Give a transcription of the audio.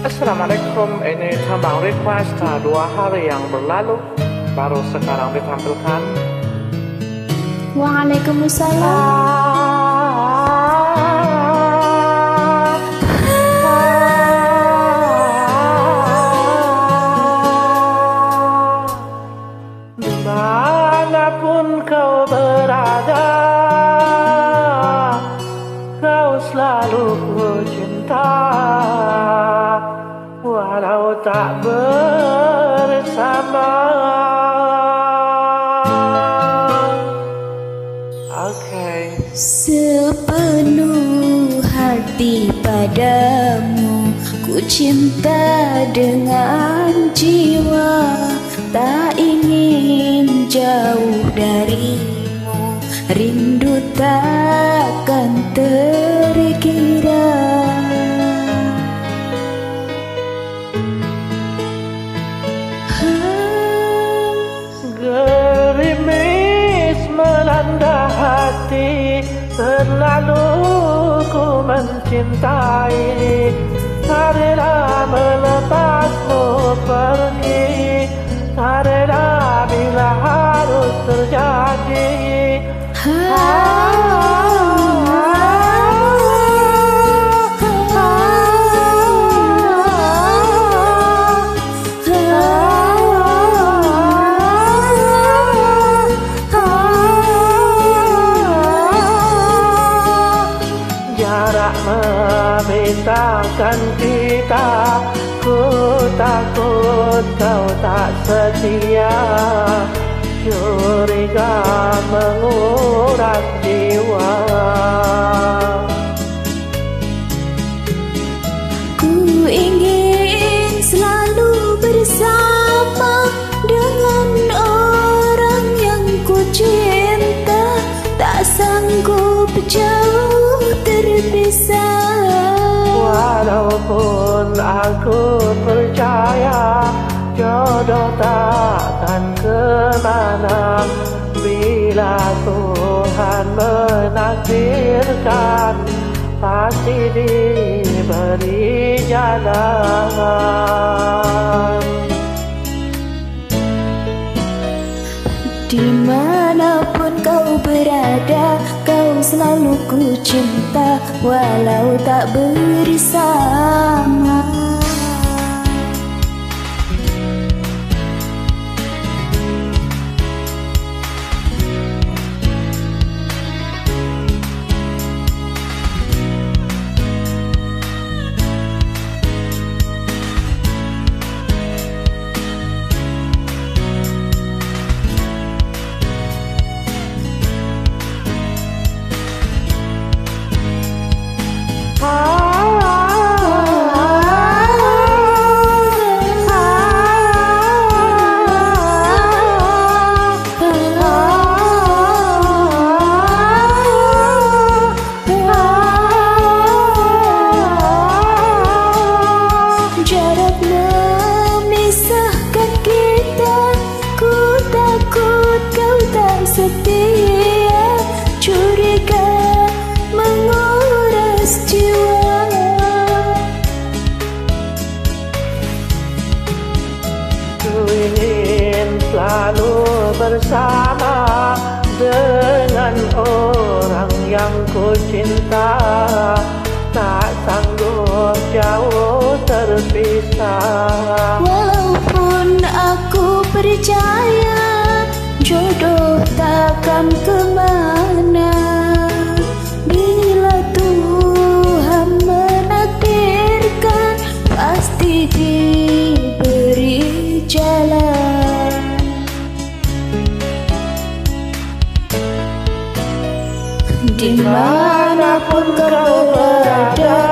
Assalamualaikum, ini tambang request 2 hari yang berlalu, baru sekarang ditampilkan. Waalaikumsalam. Dimanapun kau berada, kau selalu ku cinta, walau tak bersama. Sepenuh hati padamu, ku cinta dengan jiwa, tak ingin jauh darimu, rindu takkan terkira. Gerimis melanda hati, terlalu ku mencintai. Tak rela melepasmu pergi, tak rela bila harus terjadi. Jarak memisahkan kita, ku takut kau tak setia, curiga menguras jiwa. Ku ingin selalu bersama dengan orang yang ku cinta, tak sanggup jauh terpisah. Walaupun aku percaya jodoh takkan kemana, bila Tuhan menakdirkan pasti diberi jalan. Dimanapun kau berada, kau selalu ku cinta, walau tak bersama. Jarak memisahkan kita, ku takut kau tak setia, curiga menguras jiwa. Ku ingin selalu bersama dengan orang yang ku cinta, tak sanggup jauh terpisah. Walaupun aku percaya jodoh takkan kemana, bila Tuhan menakdirkan pasti diberi jalan. Dimanapun kau berada,